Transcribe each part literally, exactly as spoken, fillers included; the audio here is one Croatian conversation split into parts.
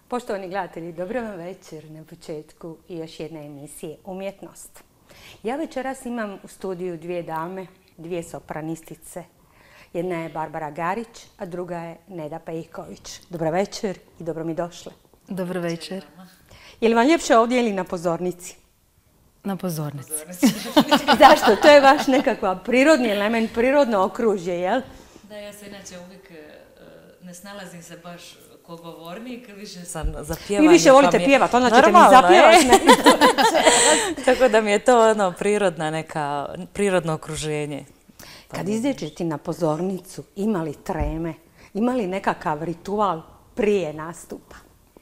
Poštovani gledatelji, dobro vam večer na početku i još jedne emisije Umjetnost. Ja večeras imam u studiju dvije dame, dvije sopranistice. Jedna je Barbara Garić, a druga je Neda Pejković. Dobro večer i dobro mi došle. Dobro večer. Je li vam ljepše ovdje ili na pozornici? Na pozornici. Zašto? To je vaš nekakva prirodni element, prirodno okružje, jel? Da, ja se inače uvijek ne snalazim se baš ko govornik, više sam za pjevanje. Vi više volite pjevati, onda ćete mi zapjevati. Tako da mi je to ono prirodna neka, prirodno okruženje. Kad izađete na pozornicu, ima li treme? Ima li nekakav ritual prije nastupa?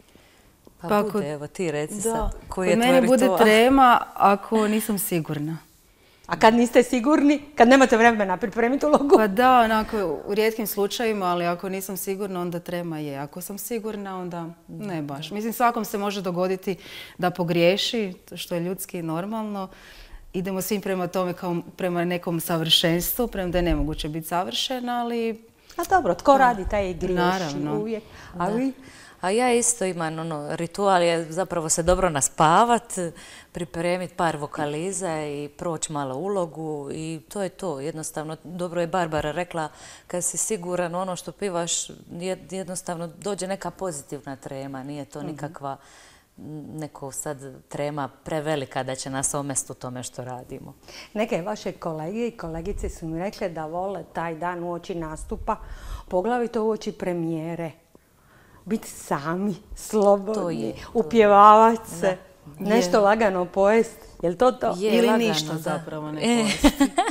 Pa, pa bude, evo ti reci sad, koji je tvoj ritual? Meni bude trema ako nisam sigurna. A kad niste sigurni, kad nemate vremena pripremiti ulogu? Pa da, onako, u rijetkim slučajima, ali ako nisam sigurna, onda trema je. Ako sam sigurna, onda ne baš. Mislim, svakom se može dogoditi da pogriješi, što je ljudski i normalno. Idemo svim prema tome kao prema nekom savršenstvu, prema da je nemoguće biti savršena, ali... A dobro, tko radi, taj i griješi. Naravno. Uvijek. A vi? A ja isto imam, ono, ritual je zapravo se dobro naspavat, pripremiti par vokaliza i proći malo ulogu i to je to. Jednostavno, dobro je Barbara rekla, kad si siguran ono što pivaš, jednostavno dođe neka pozitivna trema, nije to nikakva neko sad trema prevelika da će nas omesti u tome što radimo. Neke vaše kolege i kolegice su mi rekle da vole taj dan uoči nastupa, poglavito uoči premijere. Biti sami, slobodni, upjevavat se, nešto lagano pojest. Je li to to? Ili ništa zapravo ne pojesti.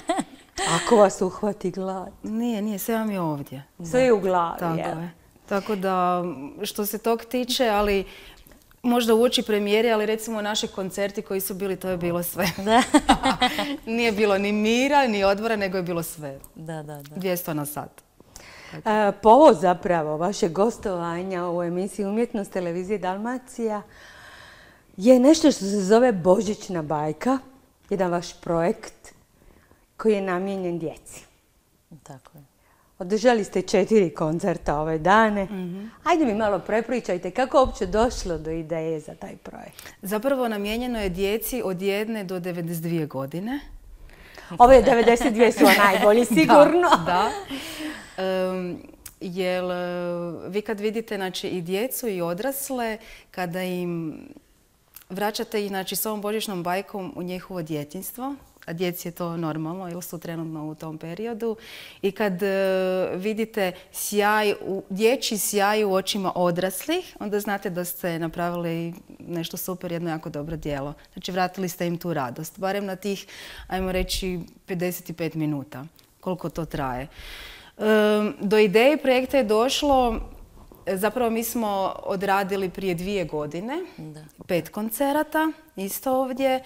Ako vas uhvati glad? Nije, nije, sve vam je ovdje. Sve je u glavi, tako je. Tako da, što se tog tiče, ali možda uoči premijere, ali recimo naši koncerti koji su bili, to je bilo sve. Nije bilo ni mira, ni odmora, nego je bilo sve. Da, da, da. dvjesto na sat. E, povod zapravo vaše gostovanja u emisiji Umjetnost televizije Dalmacija je nešto što se zove Božićna bajka, jedan vaš projekt koji je namijenjen djeci. Tako je. Održali ste četiri koncerta ove dane. Mm-hmm. Ajde mi malo prepričajte kako uopće došlo do ideje za taj projekt. Zapravo namijenjeno je djeci od jedne do devedeset dvije godine. Ove devedeset dvije su najbolji, sigurno. Da, da. Um, jer vi kad vidite znači, i djecu i odrasle, kada im vraćate ih znači, s ovom božićnom bajkom u njihovo djetinjstvo, a djeci je to normalno jer su trenutno u tom periodu, i kad uh, vidite sjaj, u, dječji sjaj u očima odraslih, onda znate da ste napravili nešto super, jedno jako dobro djelo. Znači vratili ste im tu radost, barem na tih, ajmo reći, pedeset pet minuta, koliko to traje. Do ideje projekta je došlo, zapravo mi smo odradili prije dvije godine, da. pet koncerata, isto ovdje.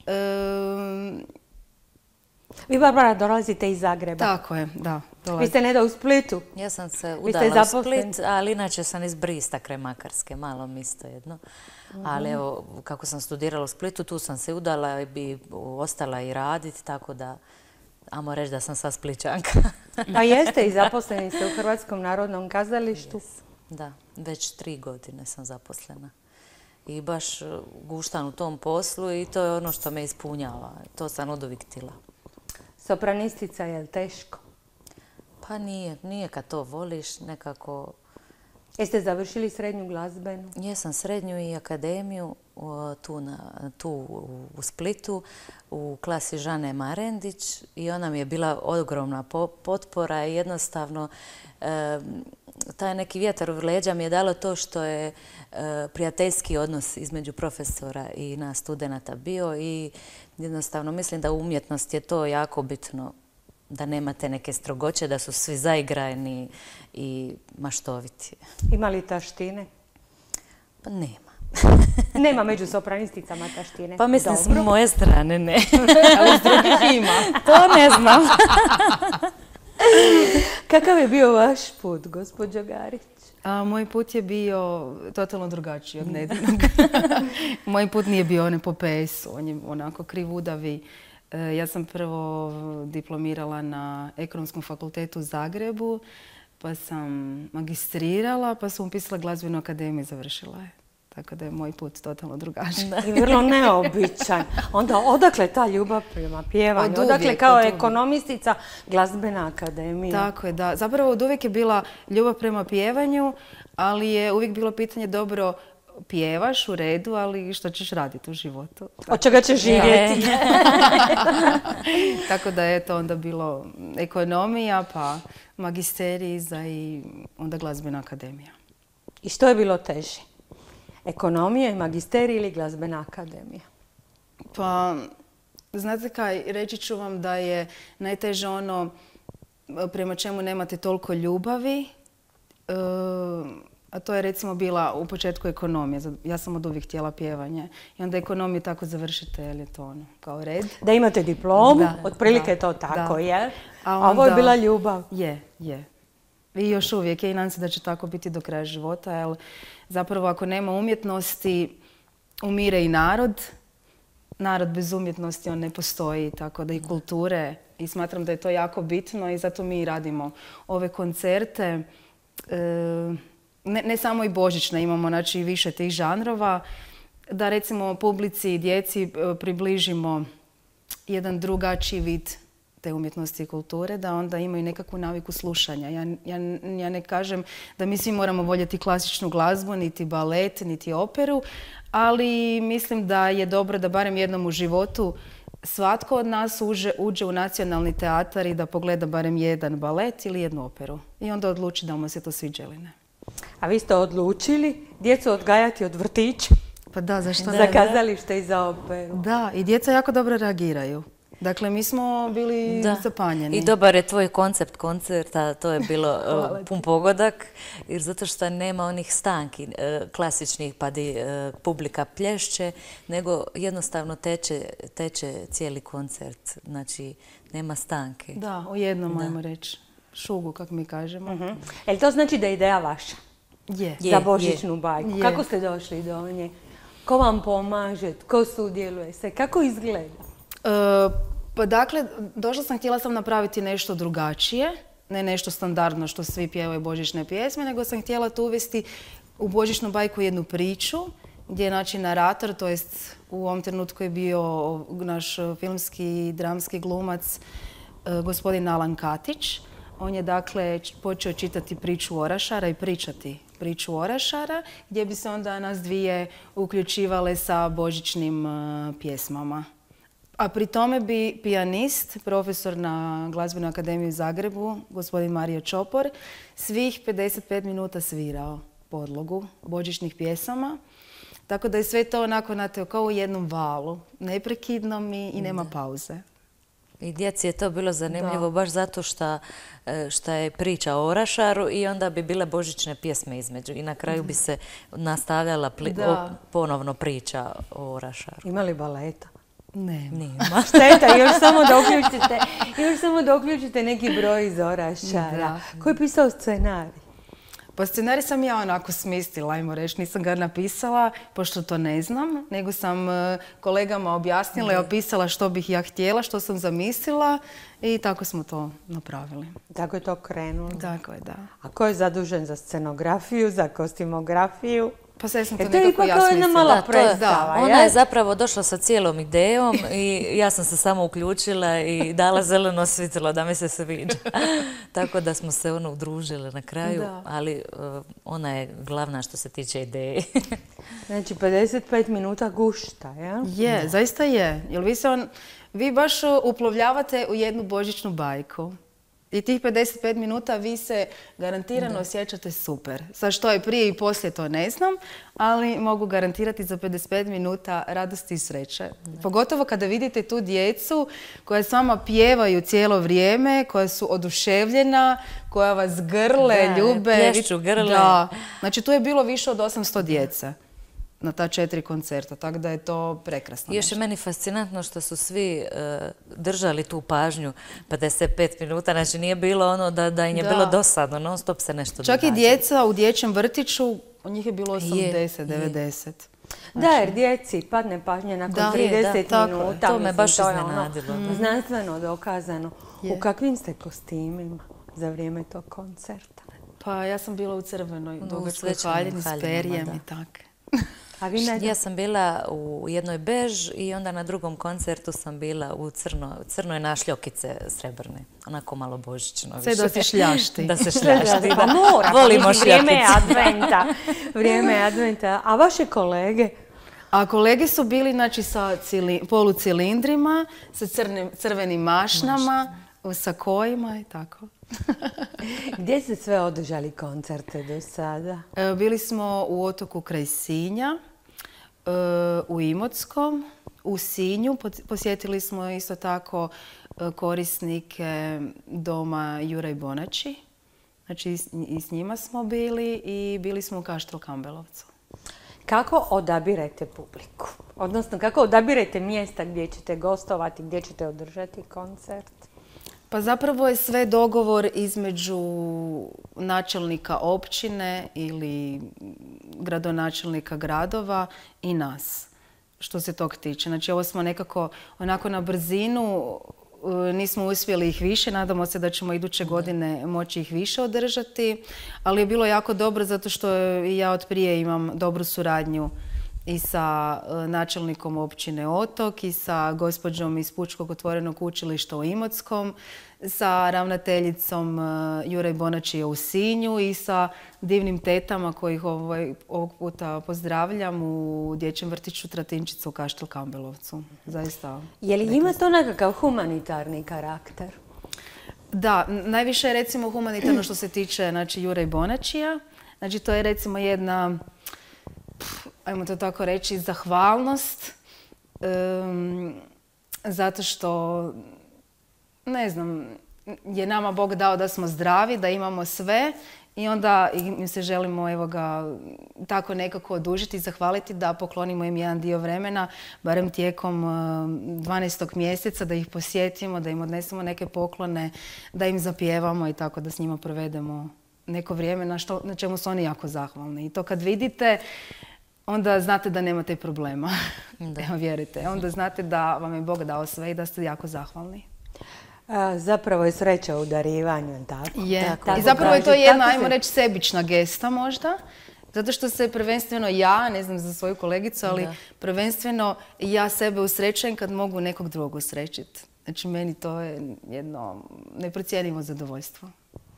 Vi, Barbara, dolazite iz Zagreba. Tako je, da. Dolazim. Vi ste Neda u Splitu. Ja sam se udala u Split, ali inače sam iz Brista kraj Makarske, malo isto jedno. Mm-hmm. Ali evo, kako sam studirala u Splitu, tu sam se udala i bi ostala i raditi, tako da... Amo reći da sam sva Spličanka. A jeste i zaposleni ste u Hrvatskom narodnom kazalištu? Yes. Da, već tri godine sam zaposlena. I baš guštam u tom poslu i to je ono što me ispunjava. To sam od uvijek htjela. Sopranistica je li teško? Pa nije, nije kad to voliš, nekako... Jeste završili srednju glazbenu? Jesam srednju i akademiju tu, na, tu u Splitu u klasi Žane Marendić i ona mi je bila ogromna potpora i jednostavno e, taj neki vjetar u leđa mi je dalo to što je e, prijateljski odnos između profesora i nas studenata bio i jednostavno mislim da umjetnost je to jako bitno. Da nemate neke strogoće, da su svi zaigrani i maštoviti. Ima li taštine? Pa nema. Nema među sopranisticama taštine? Pa mislim s moje strane ne. Ali s drugih ima. To ne znam. Kakav je bio vaš put, gospođo Garić? A, moj put je bio totalno drugačiji od Nedinog. Moj put nije bio ne po P S-u, on je onako krivudavi. Ja sam prvo diplomirala na Ekonomskom fakultetu u Zagrebu. pa sam magistrirala, pa sam upisala glazbenu akademiju i završila je. Tako da je moj put totalno drugačiji. I vrlo neobičan. Onda odakle ta ljubav prema pjevanju? Od uvijek, Odakle kao od uvijek. ekonomistica glazbena akademija? Tako je, da. Zapravo od uvijek je bila ljubav prema pjevanju, ali je uvijek bilo pitanje dobro, pjevaš u redu, ali što ćeš raditi u životu? Od čega ćeš živjeti? Tako da je to onda bilo ekonomija, pa magisterij iza i onda glazbena akademija. I što je bilo teže? Ekonomija i magisterij ili glazbena akademija? Pa, znate kaj, reći ću vam da je najteže ono prema čemu nemate toliko ljubavi, e, a to je recimo bila u početku ekonomija. Ja sam od uvijek htjela pjevanje. I onda ekonomiju tako završite, jer je to ono, kao red. Da imate diplomu, Da, otprilike da, to tako, da. je? A A ovo je onda- bila ljubav. Je, je. I još uvijek je i nadam se da će tako biti do kraja života, jer zapravo ako nema umjetnosti, umire i narod. Narod bez umjetnosti, on ne postoji, tako da i kulture. I smatram da je to jako bitno i zato mi radimo ove koncerte. E, ne, ne samo i božićne, imamo znači i više tih žanrova. Da recimo publici i djeci e, približimo jedan drugačiji vid te umjetnosti i kulture, da onda imaju nekakvu naviku slušanja. Ja, ja, ja ne kažem da mi svi moramo voljeti klasičnu glazbu, niti balet, niti operu, ali mislim da je dobro da barem jednom u životu svatko od nas uđe, uđe u nacionalni teatar i da pogleda barem jedan balet ili jednu operu. I onda odluči da mu se to sviđa ili ne. A vi ste odlučili djecu odgajati od vrtića Pa da, zašto za ne? kazalište i za operu. Da, i djeca jako dobro reagiraju. Dakle, mi smo bili Da. zapanjeni. I dobar je tvoj koncept koncerta, to je bilo uh, pun pogodak, jer zato što nema onih stanki uh, klasičnih pa di uh, publika plješće, nego jednostavno teče, teče cijeli koncert, znači nema stanke. Da, u jednom, ajmo reći. Šugu, kako mi kažemo. Mhm. Jel to znači da je ideja vaša? Je. Je, Za božićnu bajku. Je. Kako ste došli do nje? Ko vam pomaže? Ko sudjeluje se? Kako izgleda? E, pa dakle, došla sam, htjela sam napraviti nešto drugačije, ne nešto standardno što svi pjevaju božićne pjesme, nego sam htjela tu uvesti u božićnu bajku jednu priču, gdje je znači narator, to jest u ovom trenutku je bio naš filmski i dramski glumac, e, gospodin Alan Katić. On je dakle počeo čitati priču Orašara i pričati priču Orašara, gdje bi se onda nas dvije uključivale sa božićnim e, pjesmama. A pri tome bi pijanist, profesor na Glazbenoj akademiji u Zagrebu, gospodin Mario Čopor, svih pedeset pet minuta svirao podlogu božićnih pjesama. Tako da je sve to onako znate, kao u jednom valu, neprekidnom i, i nema pauze. I djeci je to bilo zanimljivo baš zato što šta je priča o Orašaru i onda bi bile božićne pjesme između. I na kraju bi se nastavljala pli- Da. o- ponovno priča o Orašaru. Ima li baleta? Ne. Nema. Šteta, još samo da uključite, još samo da uključite neki broj iz Orašara. Da. Ko je pisao scenarij? Pa scenarij sam ja onako smislila, ajmo reći, nisam ga napisala, pošto to ne znam, nego sam e, kolegama objasnila i opisala što bih ja htjela, što sam zamislila i tako smo to napravili. Tako je to krenulo. Tako je, da. A ko je zadužen za scenografiju, za kostimografiju? Pa sve sam to Jer to je nekako ipak ja kao jedna smislila. mala Da, to je- predstava, Ona je? je zapravo došla sa cijelom idejom i ja sam se samo uključila i dala zeleno svjetlo da mi se sviđa. Tako da smo se ono udružile na kraju, Da. ali uh, ona je glavna što se tiče ideje. Znači pedeset pet minuta gušta, ja? Je, zaista je. Jer vi se on, vi baš uh, uplovljavate u jednu božićnu bajku. I tih pedeset pet minuta vi se garantirano osjećate super. Sa što je prije i poslije to ne znam, ali mogu garantirati za pedeset pet minuta radosti i sreće. Pogotovo kada vidite tu djecu koja s vama pjevaju cijelo vrijeme, koja su oduševljena, koja vas grle, Da, ljube. plješću, grle. Da. Znači tu je bilo više od osamsto djece na ta četiri koncerta, tako da je to prekrasno. Još je meni fascinantno što su svi uh, držali tu pažnju pedeset pet minuta, znači nije bilo ono da, da im je Da. bilo dosadno, non stop se nešto Čak i događa. djeca u dječjem vrtiću, u njih je bilo Je, osamdeset, je. devedeset. Da, jer djeci padne pažnja nakon Da, trideset da, tako je. minuta. To me mislim, baš to je ono iznenadilo, da. znanstveno dokazano. Je. U kakvim ste kostimima? za vrijeme tog koncerta? Pa ja sam bila u crvenoj dugačkoj svečanim haljini s haljinama, perjem da. i tak. A vi ne Ja sam bila u jednoj bež i onda na drugom koncertu sam bila u crno, crnoj našljokice srebrne. Onako malo božićno Sve više. da se šljašti. Da se šljašti, Pa da. mora, pa Volimo mislim, vrijeme je šljakice. adventa. Vrijeme je adventa. A vaše kolege? A kolege su bili znači, sa cili, polucilindrima, sa crnim, crvenim mašnama, u sakojima i tako. Gdje ste sve održali koncerte do sada? E, Bili smo u Otoku kraj Sinja, e, u Imotskom, u Sinju. Pod- Posjetili smo isto tako e, korisnike doma Juraj Bonači. Znači i s- i s njima smo bili i bili smo u Kaštel Kambelovcu. Kako odabirete publiku? Odnosno, kako odabirete mjesta gdje ćete gostovati, gdje ćete održati koncert? Pa zapravo je sve dogovor između načelnika općine ili gradonačelnika gradova i nas, što se tog tiče. Znači ovo smo nekako onako na brzinu, e, nismo uspjeli ih više, nadamo se da ćemo iduće godine moći ih više održati, ali je bilo jako dobro zato što i ja od prije imam dobru suradnju i sa e, načelnikom općine Otok i sa gospođom iz Pučkog otvorenog učilišta u Imotskom, sa ravnateljicom e, Juraj Bonači u Sinju i sa divnim tetama kojih ovaj, ovog puta pozdravljam u dječjem vrtiću Tratinčica u Kaštel Kambelovcu. Zaista. Je li ima to nekakav humanitarni karakter? Da, n- najviše je recimo humanitarno što se tiče znači, Jure Bonačija. Znači to je recimo jedna, pf, ajmo to tako reći, zahvalnost. em, zato što, ne znam, je nama Bog dao da smo zdravi, da imamo sve i onda im se želimo evo ga, tako nekako odužiti i zahvaliti da poklonimo im jedan dio vremena, barem tijekom eh, dvanaestog mjeseca, da ih posjetimo, da im odnesemo neke poklone, da im zapjevamo i tako da s njima provedemo neko vrijeme na, što, na čemu su oni jako zahvalni. I to kad vidite, onda znate da nemate problema. Da. Evo, vjerujte. Onda znate da vam je Bog dao sve i da ste jako zahvalni. A, zapravo je sreća u darivanju, jel tako? Je. Tako I zapravo je to kaže. jedna, Kako ajmo se- reći, sebična gesta možda. Zato što se prvenstveno ja, ne znam za svoju kolegicu, ali Da. prvenstveno ja sebe usrećujem kad mogu nekog drugog usrećiti. Znači meni to je jedno neprocjenjivo zadovoljstvo.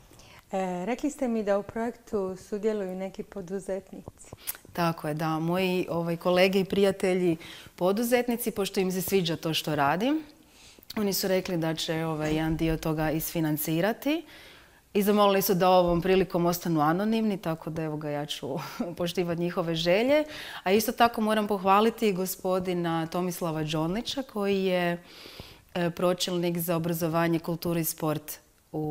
E, rekli ste mi da u projektu sudjeluju neki poduzetnici. Tako je, da. Moji ovaj, kolege i prijatelji poduzetnici, pošto im se sviđa to što radim, oni su rekli da će ovaj, jedan dio toga isfinancirati i zamolili su da ovom prilikom ostanu anonimni, tako da evo ga ja ću poštivati njihove želje. A isto tako moram pohvaliti gospodina Tomislava Đonlića koji je e, pročelnik za obrazovanje, kulturu i sport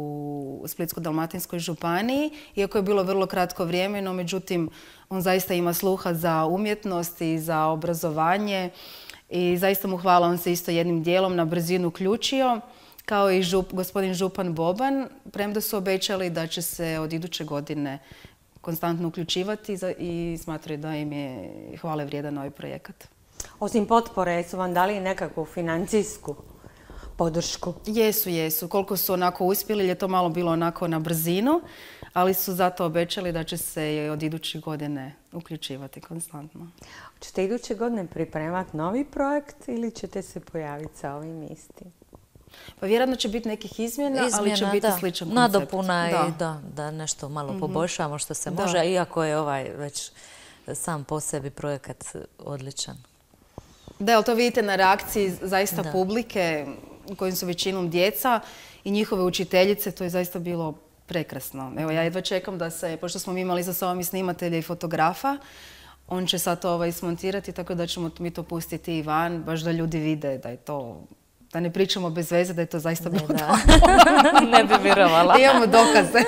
u Splitsko-dalmatinskoj županiji. Iako je bilo vrlo kratko vrijeme, no međutim on zaista ima sluha za umjetnost i za obrazovanje i zaista mu hvala, on se isto jednim dijelom na brzinu uključio, kao i žup, gospodin župan Boban, premda su obećali da će se od iduće godine konstantno uključivati za- i smatraju da im je hvale vrijedan ovaj projekat. Osim potpore, su vam dali nekakvu financijsku podršku? Jesu, jesu. Koliko su onako uspjeli, jer je to malo bilo onako na brzinu, ali su zato obećali da će se od iduće godine uključivati konstantno. Hoćete iduće godine pripremati novi projekt ili ćete se pojaviti sa ovim istim? Pa vjerojatno će biti nekih izmjena, ali će Izmjena, biti da. sličan koncept. Nadopuna Da. i da, da nešto malo poboljšamo što se Da. može, iako je ovaj već sam po sebi projekat odličan. Da, ali to vidite na reakciji zaista Da. publike, u kojim su većinom djeca i njihove učiteljice, to je zaista bilo prekrasno. Evo, ja jedva čekam da se, pošto smo mi imali za sobom i snimatelja i fotografa, on će sad to ovaj smontirati, tako da ćemo mi to pustiti i van, baš da ljudi vide da je to, da ne pričamo bez veze, da je to zaista bilo Da. Ne bi vjerovala. da imamo dokaze.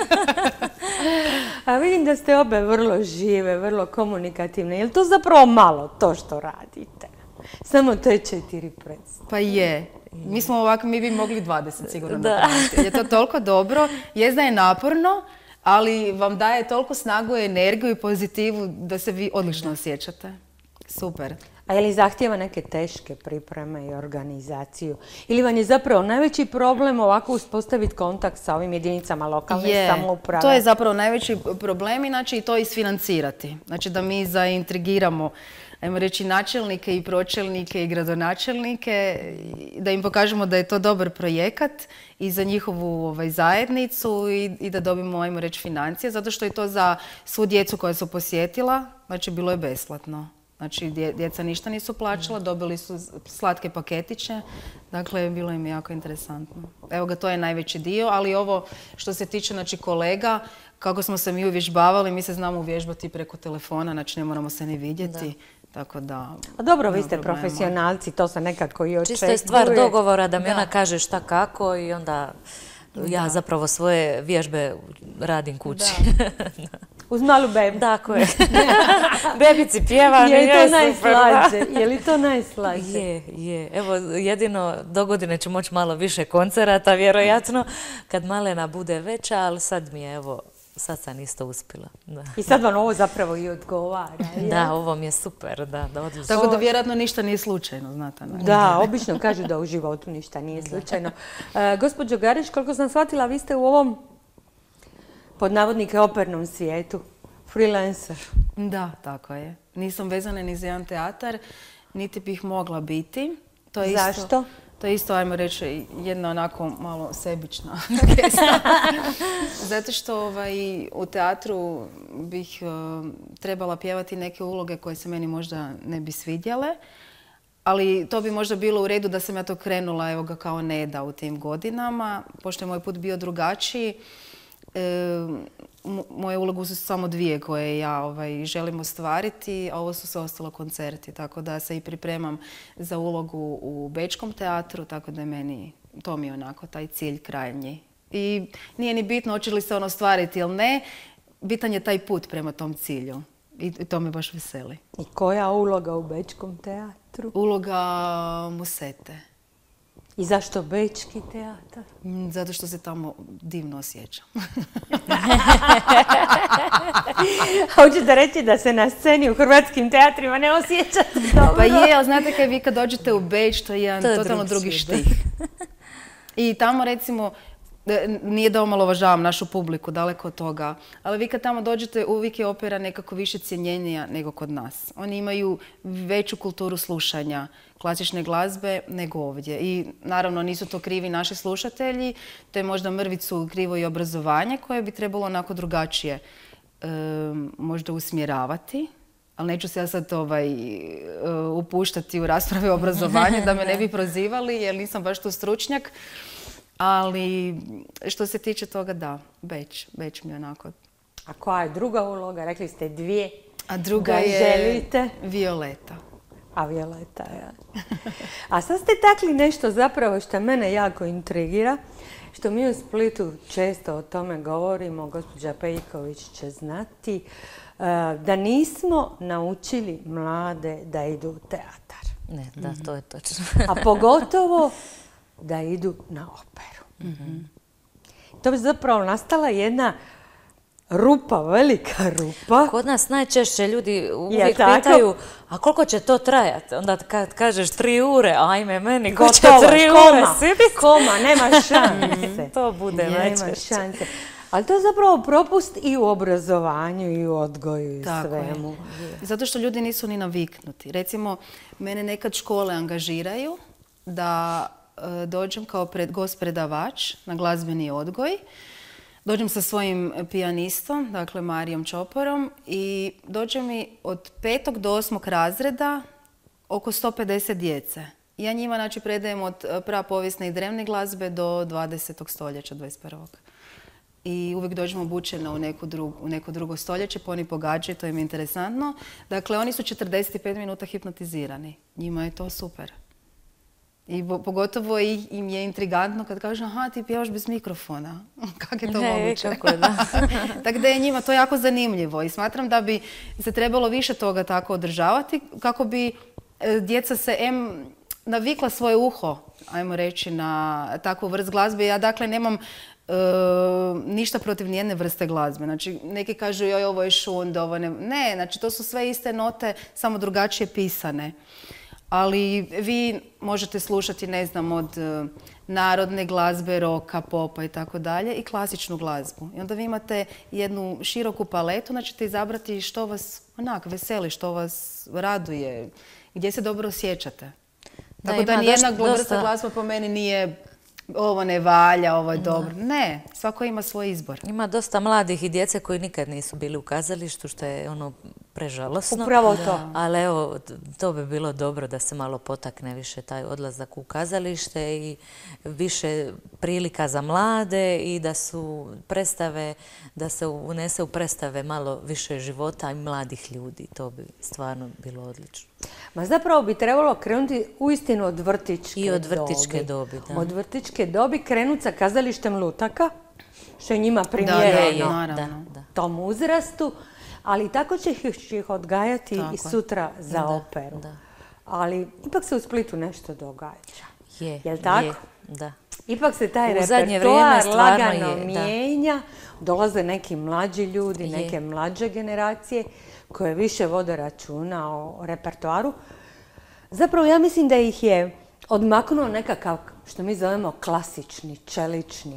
A vidim da ste obe vrlo žive, vrlo komunikativne. Je li to zapravo malo, to što radite? Samo te četiri predstave. Pa je. Mi smo ovako, mi bi mogli dvadeset sigurno Da. napraviti. Jer je to toliko dobro, jest da je naporno, ali vam daje toliko snagu, energiju i pozitivu da se vi odlično osjećate. Super. A je li zahtjeva neke teške pripreme i organizaciju? Ili vam je zapravo najveći problem ovako uspostaviti kontakt sa ovim jedinicama lokalne je, samouprave? To je zapravo najveći problem, znači i to isfinancirati. Znači da mi zaintrigiramo, ajmo reći, načelnike i pročelnike i gradonačelnike, da im pokažemo da je to dobar projekat i za njihovu ovaj, zajednicu i, i da dobimo, ajmo reći, financije, zato što je to za svu djecu koja su posjetila, znači bilo je besplatno. Znači, djeca ništa nisu plaćala, dobili su slatke paketiće, dakle, bilo im jako interesantno. Evo ga, to je najveći dio, ali ovo što se tiče, znači, kolega, kako smo se mi uvježbavali, mi se znamo uvježbati preko telefona, znači ne moramo se ni vidjeti. Da. Tako da... A dobro, vi ste problema. Profesionalci, to se nekako i očekuje. Čisto je stvar dogovora da mi da. Ona kaže šta kako i onda ja da. Zapravo svoje vježbe radim kući. Uz malu bebu. Tako je. Bebici pjeva. Je li to najslađe? Je li to najslađe? Je, je. Evo, jedino do godine ću moći malo više koncerata, vjerojatno, kad malena bude veća, ali sad mi je, evo, sad sam isto uspjela. Da. I sad vam ovo zapravo i odgovara. Je? Da, ovo mi je super, da, da odlično. Tako da vjerojatno ništa nije slučajno, znate. Ne? Da, obično kažu da u životu ništa nije slučajno. E, gospođo Garić, koliko sam shvatila, vi ste u ovom, pod navodnike, opernom svijetu, freelancer. Da, tako je. Nisam vezana ni za jedan teatar, niti bih mogla biti. To je Zašto? Isto, to je isto, ajmo reći, jedna onako malo sebična gesta. Zato što ovaj, u teatru bih uh, trebala pjevati neke uloge koje se meni možda ne bi svidjele. Ali to bi možda bilo u redu da sam ja to krenula, evo ga, kao Neda u tim godinama. Pošto je moj put bio drugačiji, e, moje ulogu su samo dvije koje ja ovaj, želim ostvariti, a ovo su sve ostalo koncerti. Tako da se i pripremam za ulogu u Bečkom teatru, tako da je meni, to mi je onako taj cilj krajnji. I nije ni bitno hoće li se ono ostvariti ili ne, bitan je taj put prema tom cilju. I to me baš veseli. I koja uloga u Bečkom teatru? Uloga Musete. I zašto Bečki teatar? Zato što se tamo divno osjećam. Hoćete reći da se na sceni u hrvatskim teatrima ne osjećate dobro? Pa je, ali znate kaj vi kad dođete u Beč, to je jedan to totalno drugi, drugi štih. I tamo recimo, nije da omalovažavam našu publiku, daleko od toga, ali vi kad tamo dođete, uvijek je opera nekako više cjenjenija nego kod nas. Oni imaju veću kulturu slušanja klasične glazbe nego ovdje. I naravno nisu to krivi naši slušatelji, to je možda mrvicu krivo i obrazovanje koje bi trebalo onako drugačije e, možda usmjeravati. Ali neću se ja sad ovaj, upuštati u rasprave o obrazovanju da me ne bi prozivali jer nisam baš tu stručnjak. Ali što se tiče toga, da, Beč, Beč mi je onako. A koja je druga uloga? Rekli ste dvije. A druga da je želite. Violeta. A Violeta, ja. A sad ste takli nešto zapravo što mene jako intrigira, što mi u Splitu često o tome govorimo, gospođa Pejković će znati, da nismo naučili mlade da idu u teatar. Ne, da, mm-hmm. to je točno. A pogotovo da idu na operu. Mm-hmm. To bi zapravo nastala jedna rupa, velika rupa. Kod nas najčešće ljudi uvijek ja, pitaju, a koliko će to trajati? Onda kad kažeš tri ure, ajme meni, ko će tri ure sjediti? Koma, nema šanse. To bude najčešće. Nema šanse. Ali to je zapravo propust i u obrazovanju, i u odgoju, i tako svemu. Je. Zato što ljudi nisu ni naviknuti. Recimo, mene nekad škole angažiraju da e, dođem kao pred, gost predavač na glazbeni odgoj. Dođem sa svojim pijanistom, dakle Marijom Čoporom, i dođe mi od petog do osmog razreda oko sto pedeset djece. Ja njima znači predajem od prapovijesne i drevne glazbe do dvadesetog stoljeća, dvadeset prvog I uvijek dođemo obučena u, neku drugu, u neko drugo stoljeće, pa oni pogađaju, to im je interesantno. Dakle, oni su četrdeset pet minuta hipnotizirani. Njima je to super. I pogotovo im je intrigantno kad kažu, aha, ti pjevaš bez mikrofona. Kako je to ne, moguće? Kako je, da. Tako da je njima to jako zanimljivo i smatram da bi se trebalo više toga tako održavati kako bi djeca se em navikla svoje uho, ajmo reći, na takvu vrst glazbe. Ja dakle nemam E, ništa protiv nijedne vrste glazbe. Znači, neki kažu joj ovo je šund, ovo ne... Ne, znači to su sve iste note, samo drugačije pisane. Ali vi možete slušati, ne znam, od e, narodne glazbe, roka, popa i tako dalje i klasičnu glazbu. I onda vi imate jednu široku paletu, znači ćete izabrati što vas onak veseli, što vas raduje, gdje se dobro osjećate. Da, tako da ima nijedna dosta- vrsta glazba po meni nije ovo ne valja, ovo je dobro. Ne, svako ima svoj izbor. Ima dosta mladih i djece koji nikad nisu bili u kazalištu, što je ono prežalosno. Upravo to. Ali evo, to bi bilo dobro da se malo potakne više taj odlazak u kazalište i više prilika za mlade i da su predstave, da se unese u predstave malo više života i mladih ljudi. To bi stvarno bilo odlično. Ma zapravo bi trebalo krenuti uistinu od vrtičke dobi. I od vrtičke dobi, da. Od vrtičke dobi krenuti sa kazalištem lutaka, što je njima Da, primjereno je, naravno. da, da. tom uzrastu, ali tako će ih, ih odgajati Tako i je. sutra za Da, operu. da. Ali ipak se u Splitu nešto događa. Je, Jel tako? je, da. Ipak se taj U zadnje repertoar vrijeme stvarno lagano je, da. mijenja, dolaze neki mlađi ljudi, Je. neke mlađe generacije koje više vode računa o repertoaru. Zapravo ja mislim da ih je odmaknuo nekakav, što mi zovemo klasični, čelični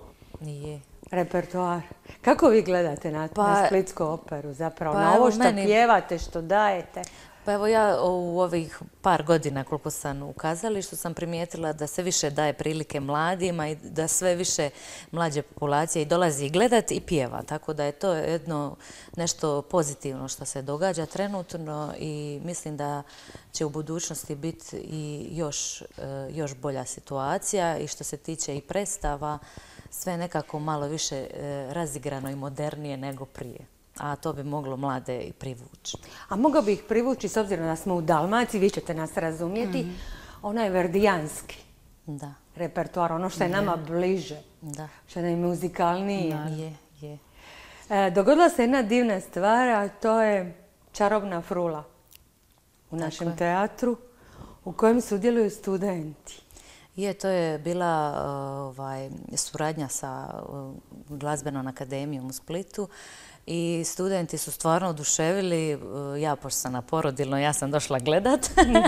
Je. repertoar. Kako vi gledate na, Pa- na Splitsku operu zapravo? Pa na ovo evo, što meni- pjevate, što dajete? Pa evo ja u ovih par godina koliko sam u kazalištu sam primijetila da se više daje prilike mladima i da sve više mlađe populacije i dolazi gledati i pjeva. Tako da je to jedno nešto pozitivno što se događa trenutno i mislim da će u budućnosti biti i još, e, još bolja situacija i što se tiče i predstava, sve nekako malo više e, razigrano i modernije nego prije. A to bi moglo mlade i privući. A mogao bi ih privući, s obzirom da smo u Dalmaciji, vi ćete nas razumjeti, onaj verdijanski Da, repertoar, ono što je nama bliže, da. što je najmuzikalnije. Je, je. E, dogodila se jedna divna stvar, a to je Čarobna frula u našem je. teatru u kojem sudjeluju studenti. Je, to je bila ovaj, suradnja sa uh, Glazbenom akademijom u Splitu i studenti su stvarno oduševili. Uh, ja, pošto sam na porodilno, ja sam došla gledat.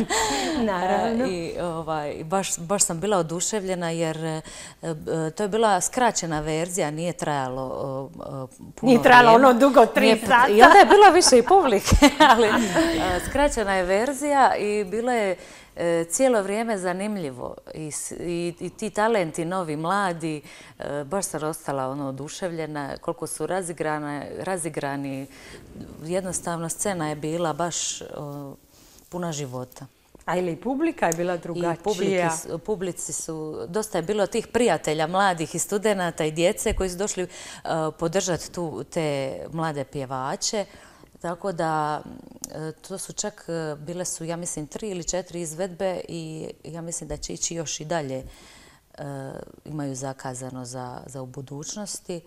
Naravno. I ovaj, baš, baš sam bila oduševljena jer uh, to je bila skraćena verzija, nije trajalo uh, puno Nije trajalo vrijeme. ono dugo, tri Nije- sata. I onda je bila više i publike, ali uh, skraćena je verzija i bilo je e, cijelo vrijeme zanimljivo i, s- i, i ti talenti novi, mladi, e, baš sam ostala ono oduševljena koliko su razigrane, razigrani. Jednostavno scena je bila baš o, puna života. A ili publika je bila I drugačija. publiki su- publici su, dosta je bilo tih prijatelja mladih i studenata i djece koji su došli uh, podržati tu te mlade pjevače. Tako da e, to su čak, e, bile su ja mislim tri ili četiri izvedbe i ja mislim da će ići još i dalje. E, imaju zakazano za, za u budućnosti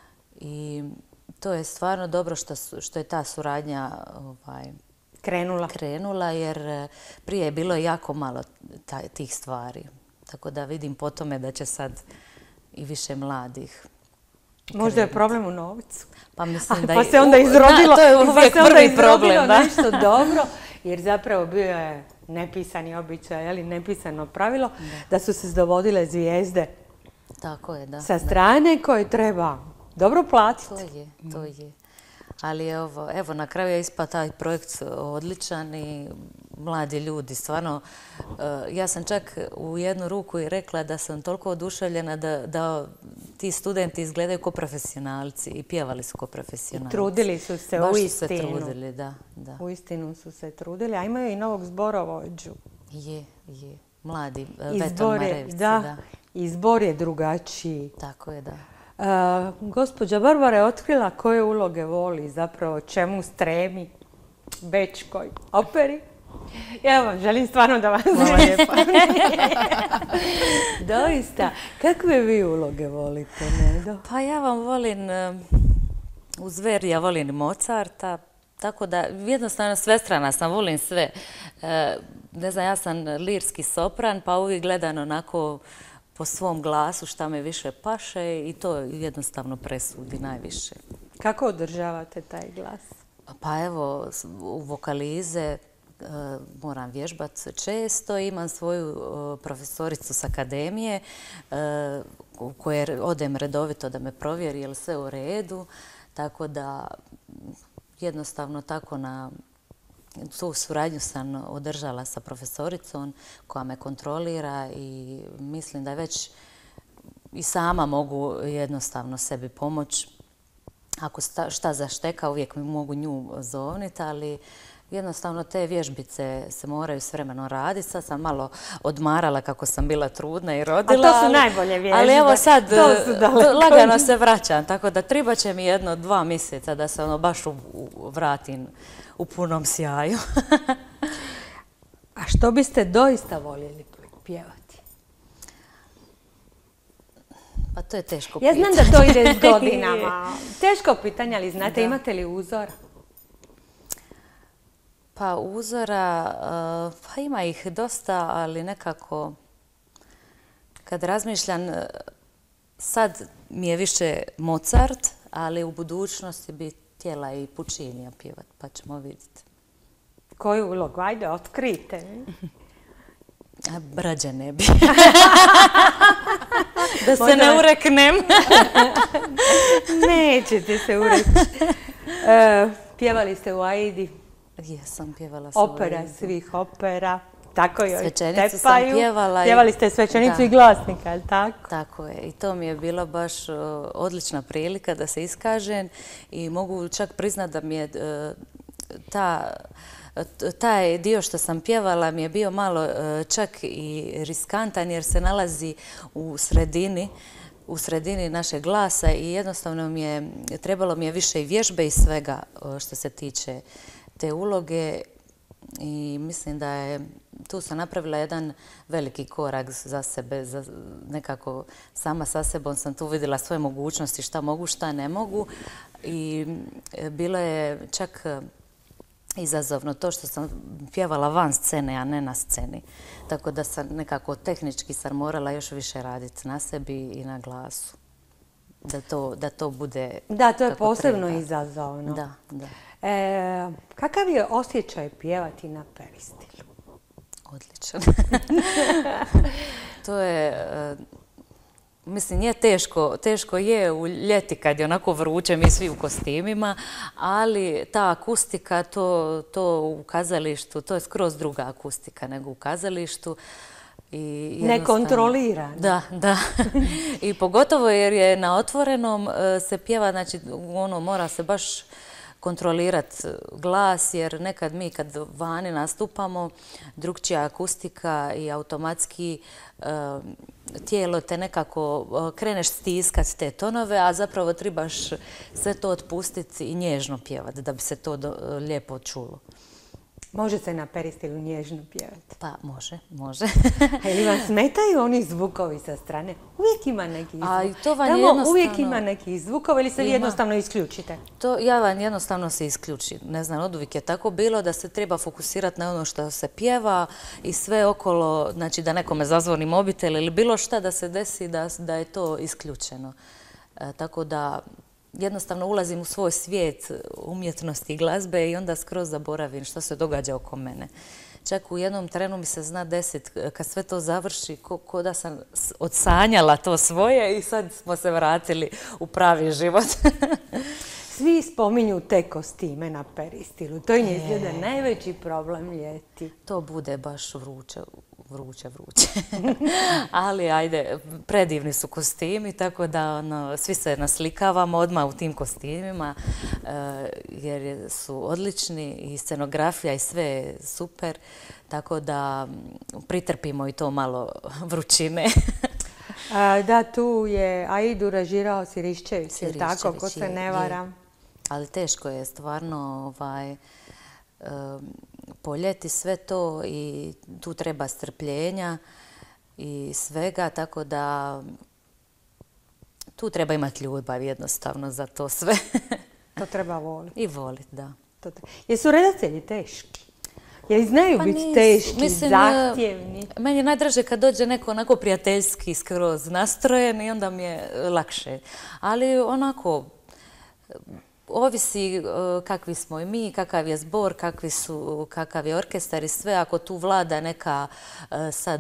i to je stvarno dobro što, su- što je ta suradnja ovaj, Krenula. krenula jer e, prije je bilo jako malo ta- tih stvari. Tako da vidim po tome da će sad i više mladih. Možda je problem u novcu. Pa mislim da Pa i- se onda u- izrodilo, da, to je pa uvijek se onda prvi izrodilo problem, da. nešto dobro, jer zapravo bio je nepisani običaj, ali nepisano pravilo, da su se dovodile zvijezde Tako je, da. sa strane koje treba dobro To platiti. je, to je. Ali evo, evo na kraju je ispao taj projekt odličan i mladi ljudi, stvarno, eh, ja sam čak u jednu ruku i rekla da sam toliko oduševljena da, da ti studenti izgledaju kao profesionalci i pjevali su kao profesionalci. Trudili su se Baš u su se istinu. trudili, da, da. U istinu su se trudili, a imaju i novog zborovođu. Je, je. Mladi, eh, Izbor Beton je, Marevci, da, da. izbor je drugačiji. Tako je, da. Uh, gospođa Barbara je otkrila koje uloge voli, zapravo čemu stremi bečkoj operi. Ja vam želim stvarno da vas Doista. Kakve vi uloge volite, Nedo? Pa ja vam volim, eh, uz Verdi ja volim i Mozarta, tako da jednostavno svestrana sam, volim sve. Eh, Ne znam, ja sam lirski sopran, pa uvijek gledam onako po svom glasu šta me više paše i to jednostavno presudi najviše. Kako održavate taj glas? Pa evo, u vokalize moram vježbati često. Imam svoju profesoricu s akademije u koje odem redovito da me provjeri je li sve u redu. Tako da jednostavno tako na tu suradnju sam održala sa profesoricom koja me kontrolira i mislim da već i sama mogu jednostavno sebi pomoći. Ako šta zašteka, uvijek mi mogu nju zovniti, ali jednostavno te vježbice se moraju s vremenom raditi. Sad sam malo odmarala kako sam bila trudna i rodila. A to su najbolje vježbe. Ali evo sad lagano se vraćam, tako da treba će mi jedno, dva mjeseca da se ono baš vratim u punom sjaju. A što biste doista voljeli pjevati? Pa to je teško pitanje. Ja znam da to ide s godinama. Teško pitanje, ali znate, imate li uzor? Pa uzora, pa ima ih dosta, ali nekako kad razmišljam, sad mi je više Mozart, ali u budućnosti bi htjela i Puccinija pjevat, pa ćemo vidjeti. Koju ulogu? Ajde, otkrijte. Rađe ne bi. Da se ne ureknem. Nećete se ureći. Pjevali ste u Aidi. Jesam, pjevala sam u Aidi. Opera svih opera. Tako joj Svećenicu sam pjevala. Pjevali ste Svećenicu i Glasnika, je li tako? Tako je. I to mi je bila baš odlična prilika da se iskažem i mogu čak priznat da mi je ta taj dio što sam pjevala mi je bio malo čak i riskantan jer se nalazi u sredini, u sredini našeg glasa i jednostavno mi je, trebalo mi je više i vježbe i svega što se tiče te uloge i mislim da je, tu sam napravila jedan veliki korak za sebe, za nekako sama sa sebom sam tu vidjela svoje mogućnosti, šta mogu, šta ne mogu i bilo je čak izazovno to što sam pjevala van scene, a ne na sceni. Tako da sam nekako tehnički sam morala još više raditi na sebi i na glasu. Da to, da to bude Da, to je kako posebno treba. izazovno. Da, da. E, kakav je osjećaj pjevati na peristilu? Odličan. To je... Mislim, nije teško, teško je u ljeti kad je onako vruće, mi svi u kostimima, ali ta akustika, to, to u kazalištu, to je skroz druga akustika nego u kazalištu. I Nekontrolirano. Da, da. I pogotovo jer je na otvorenom se pjeva, znači ono mora se baš kontrolirati glas, jer nekad mi kad vani nastupamo, drugčija akustika i automatski tijelo te nekako kreneš stiskat te tonove, a zapravo trebaš sve to otpustiti i nježno pjevati da bi se to lijepo čulo. Može se na peristilu nježno pjevati? Pa može, može. A ili vam smetaju oni zvukovi sa strane? Uvijek ima neki zvuk. A i to vam Tamo jednostavno... uvijek ima neki zvukov ili se vi jednostavno isključite? To ja vam jednostavno se isključim. Ne znam, oduvijek je tako bilo da se treba fokusirati na ono što se pjeva i sve okolo, znači da nekome zazvoni mobitel ili bilo šta da se desi da, da je to isključeno. E, tako da jednostavno ulazim u svoj svijet umjetnosti i glazbe i onda skroz zaboravim što se događa oko mene. Čak u jednom trenu mi se zna desiti, kad sve to završi, ko, ko da sam odsanjala to svoje i sad smo se vratili u pravi život. Svi spominju te kostime na peristilu. To im je izgleda najveći problem ljeti. To bude baš vruće, vruće, vruće. Ali ajde, predivni su kostimi, tako da ono, svi se naslikavamo odmah u tim kostimima, e, jer su odlični i scenografija i sve je super, tako da pritrpimo i to malo vrućine. A, da, tu je Aidu režirao Siriščević, je tako, ko se ne vara. Ali teško je stvarno ovaj, poljeti sve to i tu treba strpljenja i svega, tako da tu treba imati ljubav jednostavno za to sve. To treba voliti. I voliti, da. Jesu redatelji teški? Jer znaju Pa biti nisu. teški, Mislim, zahtjevni. Meni je najdraže kad dođe neko onako prijateljski skroz nastrojen i onda mi je lakše. Ali onako, ovisi kakvi smo i mi, kakav je zbor, kakvi su, kakav je orkestar i sve. Ako tu vlada neka sad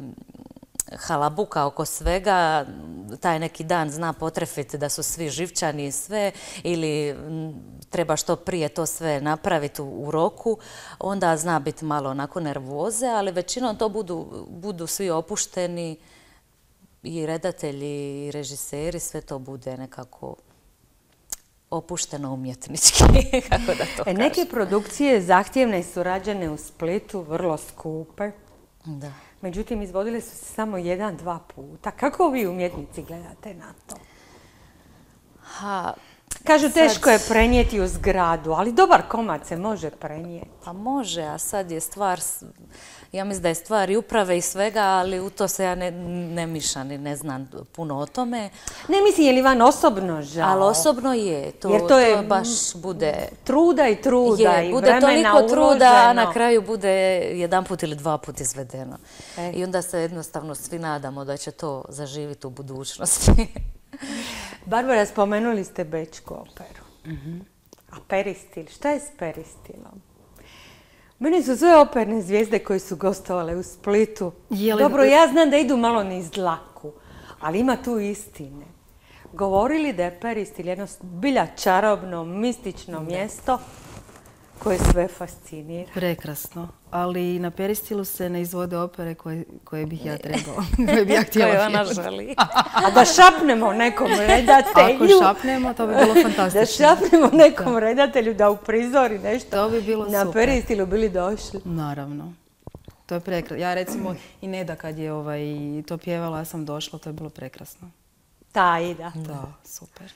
halabuka oko svega, taj neki dan zna potrefiti da su svi živčani i sve, ili treba što prije to sve napraviti u, u roku, onda zna biti malo onako nervoze, ali većinom to budu, budu svi opušteni, i redatelji i režiseri, sve to bude nekako opušteno umjetnički, kako da to kažem. Neke produkcije zahtjevne su rađene u Splitu, vrlo skupe. Da. Međutim, izvodile su se samo jedan, dva puta. Kako vi umjetnici gledate na to? Ha, Kažu, sad- teško je prenijeti u zgradu, ali dobar komad se može prenijeti. Pa može, a sad je stvar, s- ja mislim da je stvar i uprave i svega, ali u to se ja ne, ne mišam i ne znam puno o tome. Ne mislim, je li vam osobno žao? Ali osobno je, to, Jer to to je baš bude... Truda i truda Je, i bude vremena toliko truda, a uloženo. na kraju bude jedan put ili dva put izvedeno. E. I onda se jednostavno svi nadamo da će to zaživiti u budućnosti. Barbara, spomenuli ste Bečku operu. A Peristil, šta je s Peristilom? Meni su sve operne zvijezde koje su gostovale u Splitu. Je li- Dobro, ja znam da idu malo niz dlaku, ali ima tu istine. Govorili da je Peristil jedno bilja čarobno, mistično mjesto koje sve fascinira. Prekrasno. Ali na Peristilu se ne izvode opere koje, koje bih ja trebala, koje bih ja htjela Koje ona pjevati. želi. A da šapnemo nekom redatelju... Ako šapnemo, to bi bilo Da fantastično. šapnemo nekom redatelju da uprizori nešto. To bi bilo Na super. Peristilu bili došli. Naravno. To je prekrasno. Ja recimo i Neda kad je ovaj, to pjevala, ja sam došla, to je bilo prekrasno. Ta Ida. Da, super.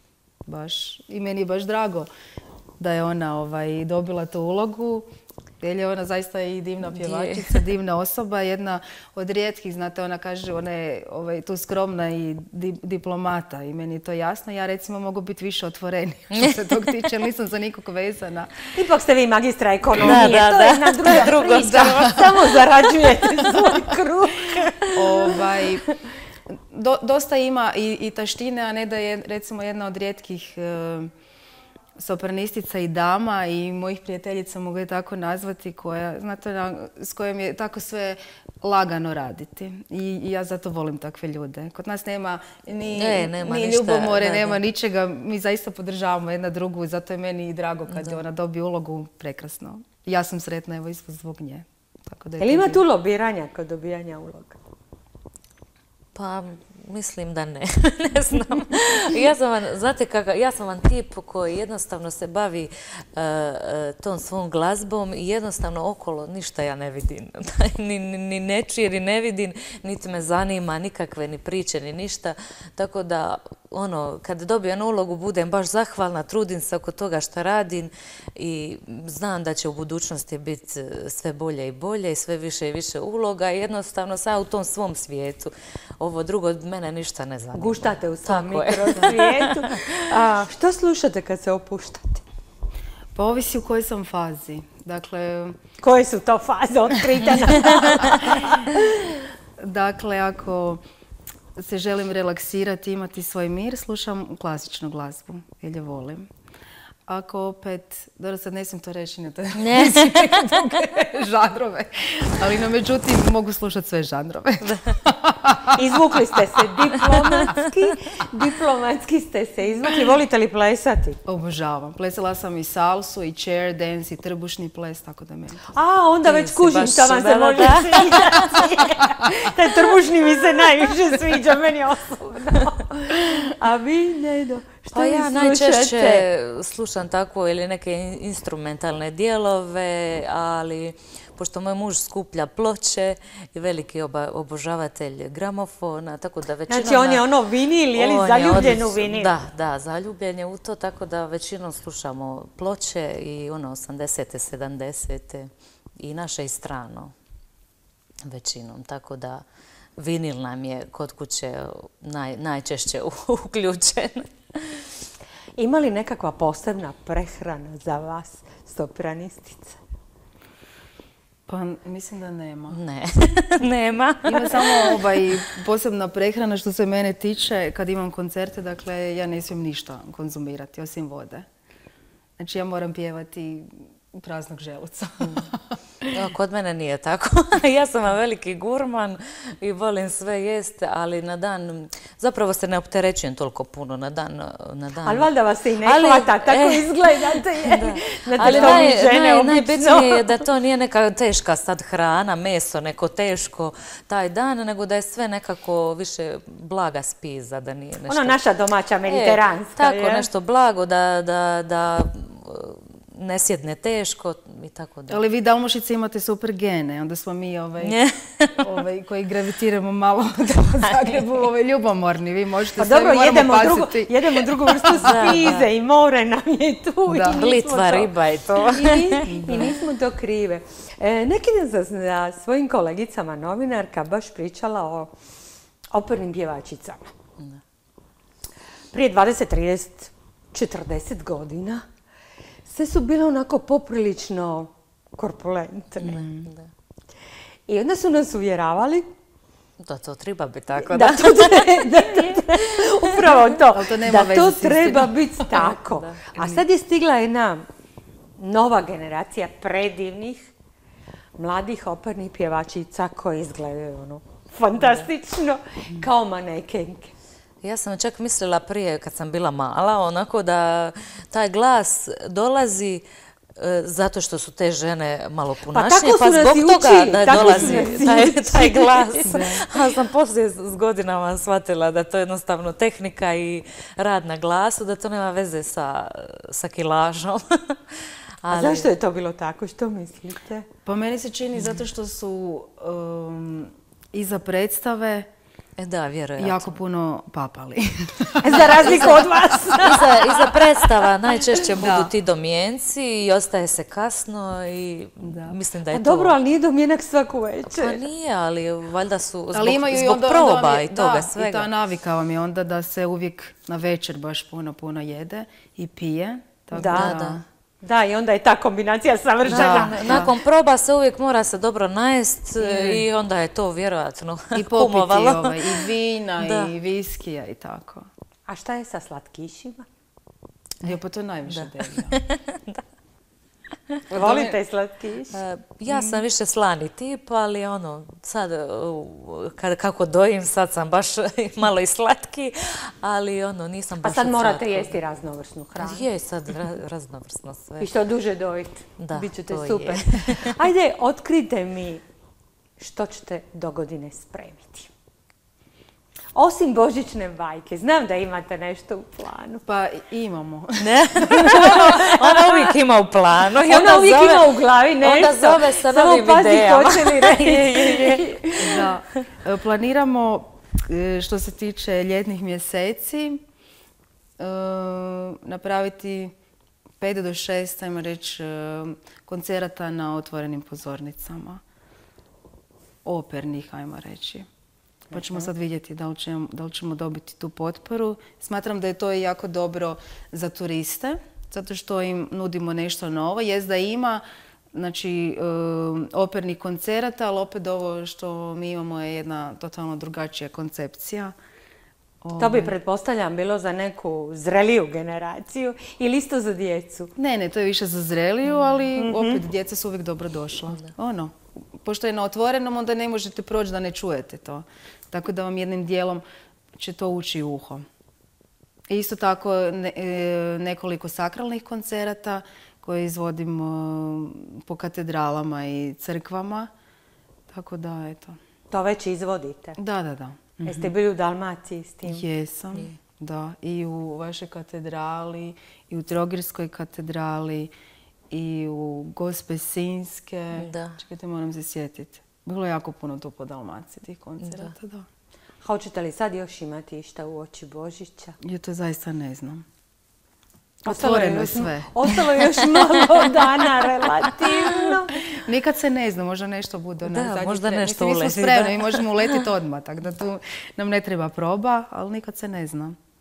Baš, i meni je baš drago da je ona ovaj, dobila tu ulogu, jer je ona zaista i divna pjevačica, divna osoba, jedna od rijetkih, znate, ona kaže, ona je ovaj, tu skromna i di- diplomata i meni je to jasno. Ja recimo mogu biti više otvorenija što se tog tiče, nisam za nikog vezana. Ipak ste vi magistra ekonomije, Da, da, to da. je jedna druga Drugo, priča. da. Samo zarađujete svoj kruh. Ovaj, do- dosta ima i, i taštine, a ne da je recimo jedna od rijetkih e, sopranistica i dama i mojih prijateljica, mogu je tako nazvati, koja, znate, na- s kojom je tako sve lagano raditi. I, i ja zato volim takve ljude. Kod nas nema ni, Ne, nema ni ništa, ljubomore, da, nema da. ničega. Mi zaista podržavamo jedna drugu i zato je meni i drago kad je ona dobije ulogu, prekrasno. Ja sam sretna evo isto zbog nje. Tako da je Jel to ima divno. tu lobiranja kod dobijanja uloga? Pa mislim da ne, ne znam. Ja sam vam, znate kakav, ja sam vam tip koji jednostavno se bavi uh, uh, tom svom glazbom i jednostavno okolo ništa ja ne vidim. ni, ni, ni ne čujem, ni ne vidim, niti me zanima nikakve ni priče, ni ništa. Tako da, ono, kad dobijem ulogu budem baš zahvalna, trudim se oko toga što radim i znam da će u budućnosti biti sve bolje i bolje i sve više i više uloga i jednostavno sad u tom svom svijetu. Ovo drugo od mene ništa ne zanima. Guštate u svom Tako je. mikrosvijetu. A što slušate kad se opuštate? Pa ovisi u kojoj sam fazi. Dakle, Koje su to faze otkrite nam? dakle, ako se želim relaksirati, imati svoj mir, slušam klasičnu glazbu, jer je volim. Ako opet, dobro sad ne smijem to reći, ne to Ne. neke druge žanrove, ali no međutim mogu slušati sve žanrove. Izvukli ste se diplomatski, diplomatski ste se izvukli. Volite li plesati? Obožavam. Plesala sam i salsu, i chair dance, i trbušni ples, tako da meni. A, onda Ti već si kužim baš- što vam se da, da, može da. sviđati. Taj trbušni mi se najviše sviđa, meni osobno. A vi, Nedo, što Pa vi ja slušate? najčešće slušam tako ili neke in- instrumentalne dijelove, ali pošto moj muž skuplja ploče i veliki oba- obožavatelj gramofona, tako da većinom... Znači, on je na- ono vinil, je li on je zaljubljen u odlično- vinil? Da, da, zaljubljen je u to, tako da većinom slušamo ploče i ono osamdesete, sedamdesete i naše i strano većinom, tako da vinil nam je kod kuće naj, najčešće uključen. Ima li nekakva posebna prehrana za vas, sopranistica? Pa mislim da nema. Ne, nema. Ima samo ovaj, posebna prehrana što se mene tiče. Kad imam koncerte, dakle, ja ne smijem ništa konzumirati, osim vode. Znači, ja moram pjevati praznog želuca. Ja, kod mene nije tako. Ja sam veliki gurman i volim sve jesti, ali na dan, zapravo se ne opterećujem toliko puno na dan. Na dan. Ali valjda vas se i ne Ali, hvata, tako e, izgledate. Da. Znate, Ali to mi naj, žene naj, obično. najbitnije je da to nije neka teška sad hrana, meso, neko teško taj dan, nego da je sve nekako više blaga spiza, da nije nešto... Ona naša domaća mediteranska. E, tako, je. nešto blago, da, da, da ne sjedne teško i tako da. Ali vi Dalmošice imate super gene, onda smo mi ovaj, ovaj, koji gravitiramo malo u Zagrebu ovaj, ljubomorni. Vi možete Pa sve, dobro, moramo jedemo drugu, pasiti. jedemo drugu vrstu spize i more nam je tu. Da. I Blitva, to. riba i to. I, I nismo to krive. E, neki dan sam sa svojim kolegicama novinarka baš pričala o opernim pjevačicama. Da. Prije dvadeset, trideset, četrdeset godina sve su bile onako poprilično korpulentne. Da. I onda su nas uvjeravali Da, to treba biti tako. da to treba, da to treba, upravo to, Ali to nema da veze to s treba istinom. biti tako. Da. A sad je stigla jedna nova generacija predivnih, mladih opernih pjevačica koje izgledaju ono fantastično, kao manekenke. Ja sam čak mislila prije, kad sam bila mala, onako da taj glas dolazi e, zato što su te žene malo punašnije, tako pa, su nas zbog i toga učili, da tako su dolazi nas i taj, učili. taj glas. A sam poslije s godinama shvatila da to je jednostavno tehnika i rad na glasu, da to nema veze sa, sa kilažom. A zašto je to bilo tako? Što mislite? Pa meni se čini zato što su um, iza predstave E da, vjerojatno. jako puno papali. Za razliku od vas. Iza, iza predstava najčešće budu Da. ti domjenci i ostaje se kasno i Da. mislim da je A to... dobro, ali nije domjenak svaku Pa večer. nije, ali valjda su zbog, Ali imaju i zbog onda, onda vam proba je- i toga da, svega. i ta navika vam je onda da se uvijek na večer baš puno, puno jede i pije. Tako Da, Da, da. Da, i onda je ta kombinacija savršena. Da. Nakon proba se uvijek mora se dobro najest i onda je to vjerojatno I popiti kumovalo. ovaj, i vina Da. i viskija i tako. A šta je sa slatkišima? Jo, pa to je najviše delija. Volite slatkiš? E, Ja sam više slani tip, ali ono, sad u, kad, kako dojim, sad sam baš malo i slatki, ali ono, nisam Pa baš sad od morate slatkog. jesti raznovrsnu hranu. Je sad ra- raznovrsno sve. I što duže dojite. Da, Bićete to je. super. Ajde, otkrite mi što ćete do godine spremiti. Osim božićne bajke, znam da imate nešto u planu. Pa imamo. Ne? Ona uvijek ima u planu. I Ona onda uvijek zove, ima u glavi nešto. Onda zove sa Samo novim pazi idejama. hoće li reći. Da. E, Planiramo, e, što se tiče ljetnih mjeseci, e, napraviti pet do šest, ajmo reći, e, koncerata na otvorenim pozornicama. Opernih, ajmo reći. Pa ćemo sad vidjeti da li ćemo, da li ćemo dobiti tu potporu. Smatram da je to i jako dobro za turiste, zato što im nudimo nešto novo. Jest da ima, znači, um, opernih koncerata, ali opet ovo što mi imamo je jedna totalno drugačija koncepcija. To bi, pretpostavljam, bilo za neku zreliju generaciju ili isto za djecu. Ne, ne, to je više za zreliju, ali opet djeca su uvijek dobro došla. Ono, pošto je na otvorenom, onda ne možete proći da ne čujete to. Tako da vam jednim dijelom će to ući u uho. I isto tako ne- e, nekoliko sakralnih koncerata koje izvodimo po katedralama i crkvama. Tako da, eto. To već izvodite. Da, da, da. Jeste bili u Dalmaciji s tim? Jesam, da. I u vašoj katedrali, i u Trogirskoj katedrali, i u Gospe Sinjske. Da. Čekajte, moram se sjetiti. Bilo je jako puno tu po Dalmaciji tih koncerata, da. Hoćete li sad još imati išta u oči Božića? Ja to zaista ne znam. Ostalo je Otvoreno još- sve. Ostalo je još malo dana relativno. Nikad se ne zna, možda nešto bude. Da, onaj zadnji možda tren. nešto Mislim, mi smo uleti, spremni, da. mi možemo uletiti odmah, tako da tu nam ne treba proba, ali nikad se ne zna.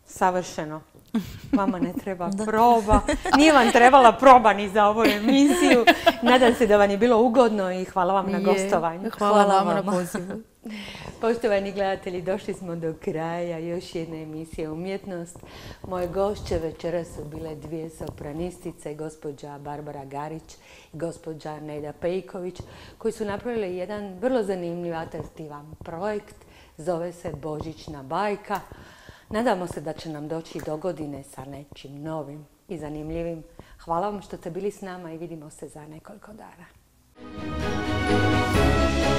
Savršeno. Vama ne treba proba. Nije vam trebala proba ni za ovu emisiju. Nadam se da vam je bilo ugodno i hvala vam na gostovanju. Hvala, hvala vama na pozivu. Poštovani gledatelji, došli smo do kraja još jedne emisije Umjetnost. Moje gošće večeras su bile dvije sopranistice, gospođa Barbara Garić i gospođa Neda Pejković, koji su napravili jedan vrlo zanimljiv, atraktivan projekt. Zove se Božićna bajka. Nadamo se da će nam doći do godine sa nečim novim i zanimljivim. Hvala vam što ste bili s nama i vidimo se za nekoliko dana.